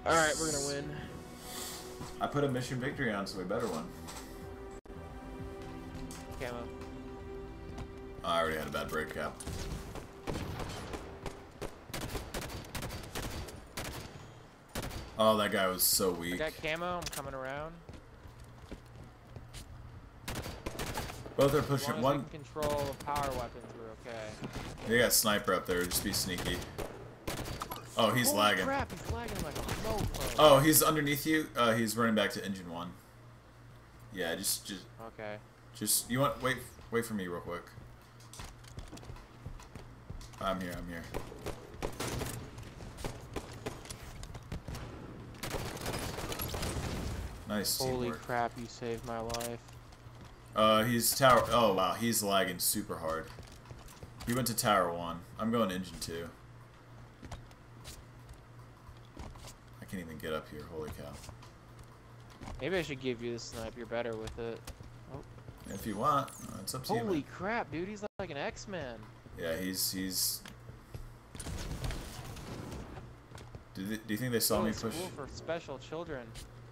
Alright, we're gonna win. I put a mission victory on, so we better win. Camo. I already had a bad break cap. Oh, that guy was so weak. I got camo, I'm coming around. Both are pushing. As long as One. we can control power weapons, we're okay. They got sniper up there. Just be sneaky. Oh, he's Holy lagging. crap, he's lagging like a mofo. Oh, he's underneath you. He's running back to engine 1. Yeah, Okay. you want wait for me real quick. I'm here. Nice Holy teamwork. crap, you saved my life. He's tower. Oh wow, he's lagging super hard. He went to tower 1. I'm going engine 2. I can't even get up here. Holy cow. Maybe I should give you the snipe, you're better with it. Oh. If you want, it's up to you. Holy Man. crap, dude, he's like an X-Man. Yeah, he's. Do you think they saw me push? School for special children.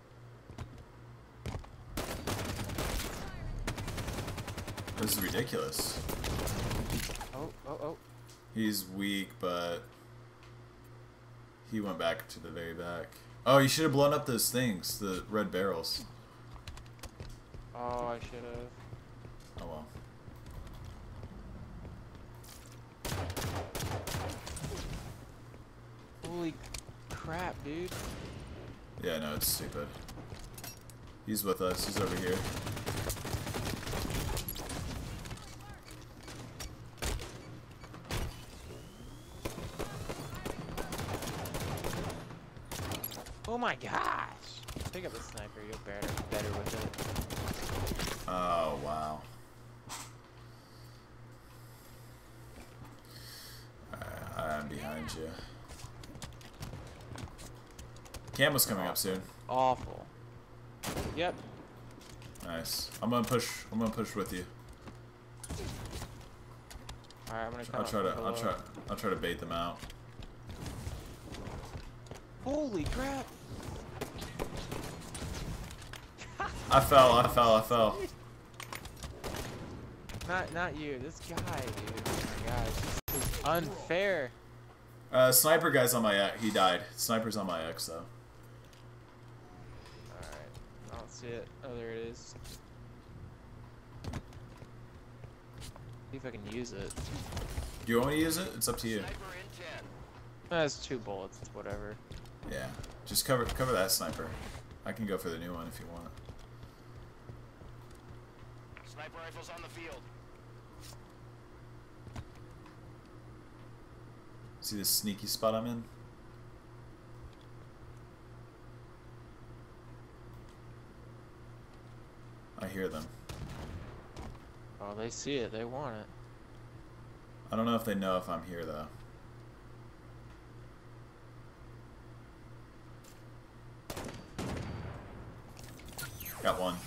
This is ridiculous. Oh. He's weak, but he went back to the very back. Oh, you should have blown up those things, the red barrels. Oh, I should have. Oh well. Holy crap, dude. Yeah, no, it's stupid. He's with us. He's over here. Oh my gosh! Pick up the sniper, you're better with it. Oh, wow. I'm behind you. Camo's coming up soon. Awful. Yep. Nice. I'm gonna push with you. Alright, I'm gonna I'll try to bait them out. Holy crap! I fell. Not you, this guy, dude. Oh my gosh, this is unfair. Sniper guy's on my X. He died. Sniper's on my X though. Alright, I don't see it. Oh, there it is. See if I can use it. Do you want me to use it? It's up to you. That's 2 bullets, it's whatever. Yeah. Just cover that sniper. I can go for the new one if you want. Sniper rifles on the field. See this sneaky spot I'm in? I hear them. Oh, they see it, they want it. I don't know if they know if I'm here though. Got one.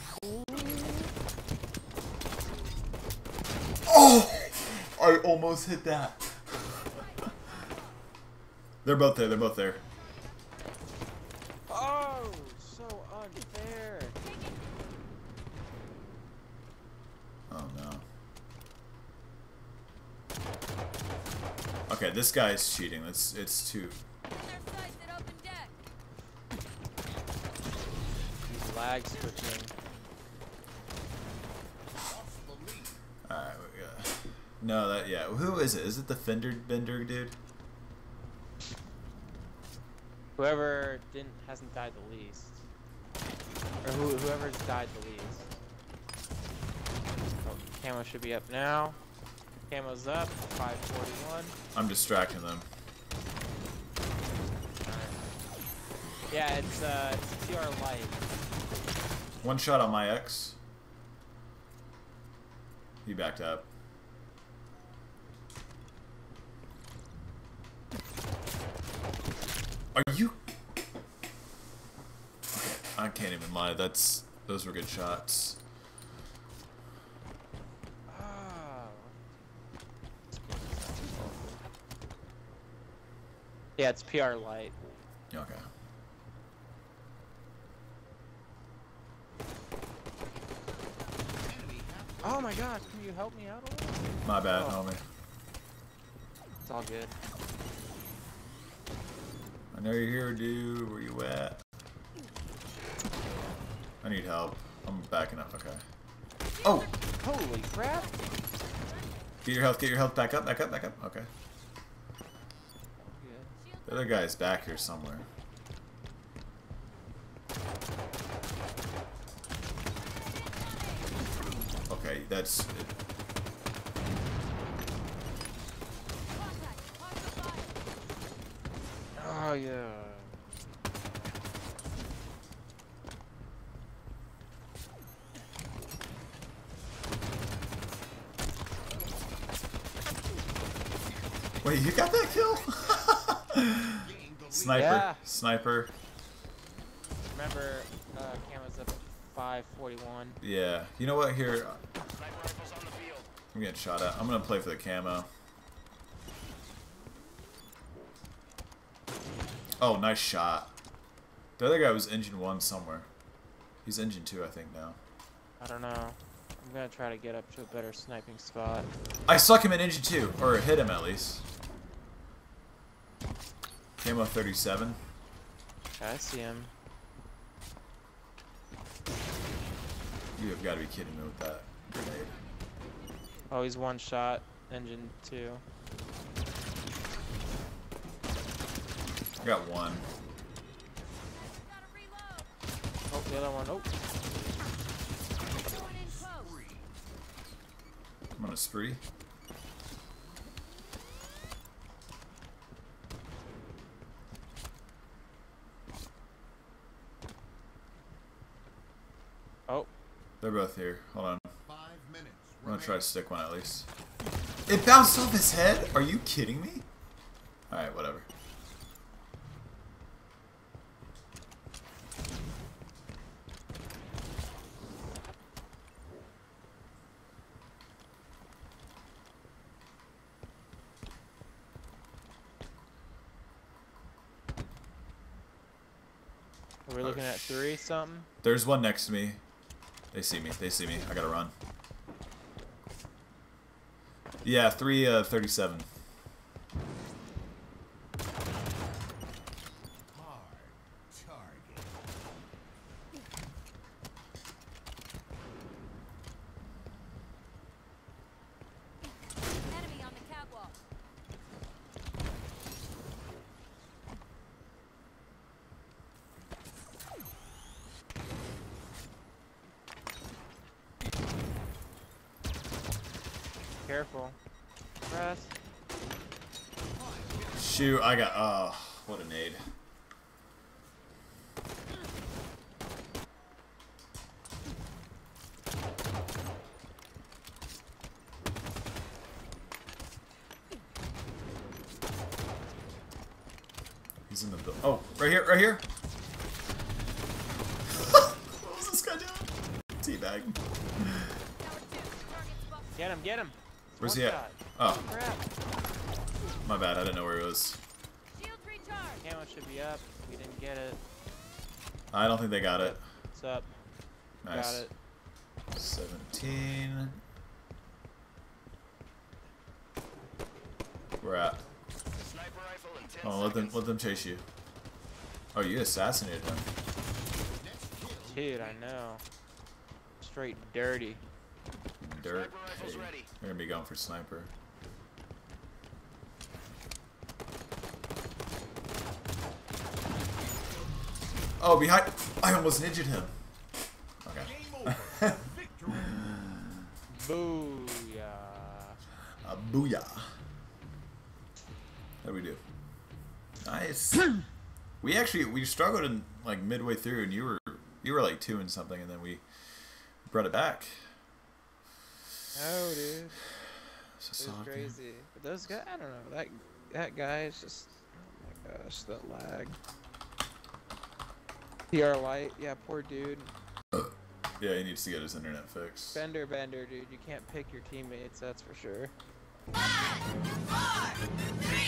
Oh! I almost hit that. They're both there. Oh, so unfair. Oh no. Okay, this guy's cheating. It's too. He's lag switching. Alright, we got. No, yeah. Who is it? Is it the Fender Bender dude? Whoever hasn't died the least. Or whoever's died the least. Oh, camo should be up now. Camo's up, 541. I'm distracting them. Alright. Yeah, it's TR light. One shot on my X. He backed up. Are you? Okay, I can't even lie. Those were good shots. Yeah, it's PR light. Okay. my gosh, can you help me out a little? My bad, Oh. homie. It's all good. I know you're here, dude. Where you at? I need help. I'm backing up. Okay. Oh! Holy crap! Get your health. Get your health. Back up. Back up. Back up. Okay. Good. The other guy's back here somewhere. Okay, that's it. Oh yeah. Wait, you got that kill? Sniper. Yeah. Sniper. Remember, Camo's up at 541. Yeah. You know what? Here, Sniper rifles on the field. I'm getting shot at. I'm gonna play for the camo. Oh, nice shot. The other guy was engine 1 somewhere. He's engine 2, I think, now. I don't know. I'm gonna try to get up to a better sniping spot. I suck him in engine 2, or hit him at least. Camo 37. I see him. You have got to be kidding me with that grenade. Oh, he's one shot. Engine 2. I got one. Oh, the other one. Oh. I'm on a spree. Oh. They're both here. Hold on. 5 minutes. I'm gonna try to stick one at least. It bounced off his head? Are you kidding me? Alright, whatever. Are we looking at 3 something? There's one next to me. They see me. They see me. I gotta run. Yeah, 337. Hard target. Enemy on the catwalk. Careful. Press. Shoot, I got. Oh, what a nade. He's in the building. Oh, right here, right here. What was this guy doing? Teabag. Get him, get him. It's Where's one he at? shot. Oh, Crap. my bad. I didn't know where he was. Shield recharge. Camo should be up. We didn't get it. I don't think they got it. It's up. Nice. Got it. 17. We're at. Sniper rifle in 10 Oh, seconds. let them chase you. Oh, you assassinated them. Dude, I know. Straight dirty. Dirt. Sniper rifles Hey. ready. They're gonna be going for sniper. Oh, behind! I almost ninja'd him. Okay. Game over. Victory. Booyah. Booyah. How'd we do? Nice. we struggled in like midway through, and you were like 2 and something, and then we brought it back. Oh, dude. So It was soccer. crazy. But those guys, I don't know. That guy is just. Oh my gosh, that lag. PR Light, yeah, poor dude. Yeah, he needs to get his internet fixed. Bender, dude. You can't pick your teammates, that's for sure. 5, 4, 3,